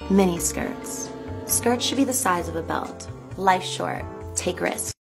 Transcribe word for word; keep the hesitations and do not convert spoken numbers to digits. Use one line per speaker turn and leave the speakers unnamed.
Mini skirts. Skirts should be the size of a belt. Life short. Take risks.